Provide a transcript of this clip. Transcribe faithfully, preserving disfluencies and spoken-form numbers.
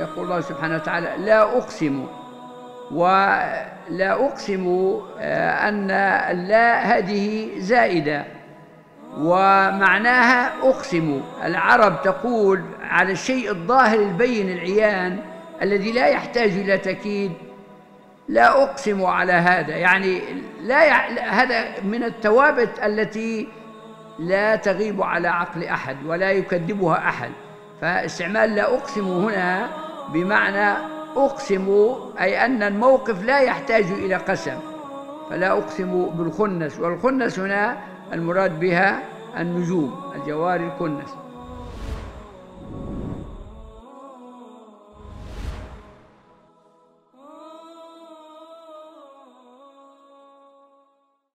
يقول الله سبحانه وتعالى لا أقسم، ولا أقسم أن اللا هذه زائدة ومعناها أقسم. العرب تقول على الشيء الظاهر البين العيان الذي لا يحتاج إلى تأكيد لا أقسم على هذا، يعني لا يع... هذا من الثوابت التي لا تغيب على عقل أحد ولا يكذبها أحد. فاستعمال لا أقسم هنا بمعنى أقسم، أي أن الموقف لا يحتاج إلى قسم. فلا أقسم بالخنس، والخنس هنا المراد بها النجوم، الجوار الكنس.